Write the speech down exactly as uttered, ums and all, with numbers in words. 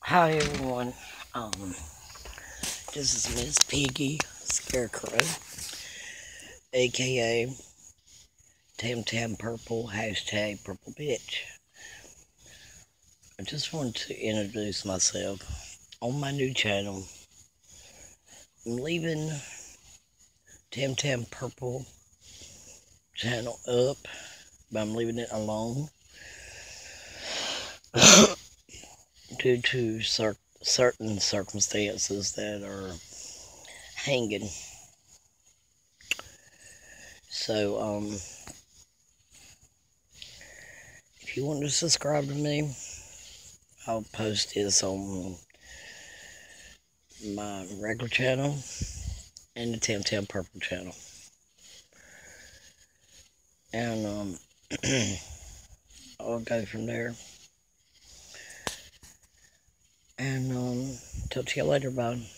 Hi everyone. Um, this is Miss Piggy, Scarecrow, aka Tam Tam Purple, hashtag Purple Bitch. I just wanted to introduce myself on my new channel. I'm leaving Tam Tam Purple channel up, but I'm leaving it alone due to cer- certain circumstances that are hanging. So, um, if you want to subscribe to me, I'll post this on my regular channel and the Tam Tam Purple channel. And um, I'll go from there. And um, talk to you later, bye.